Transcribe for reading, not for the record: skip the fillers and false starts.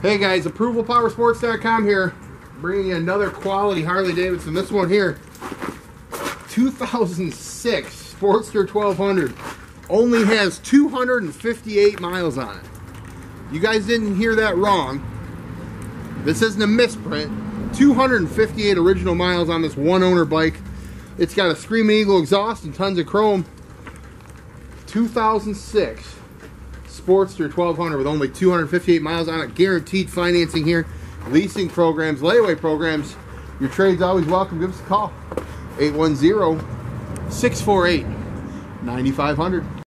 Hey guys, ApprovalPowerSports.com here, bringing you another quality Harley Davidson. This one here, 2006 Sportster 1200, only has 258 miles on it. You guys didn't hear that wrong. This isn't a misprint. 258 original miles on this one owner bike. It's got a Screaming Eagle exhaust and tons of chrome. 2006 Sportster 1200 with only 258 miles on it. Guaranteed financing here. Leasing programs, layaway programs. Your trade's always welcome. Give us a call. 810-648-9500.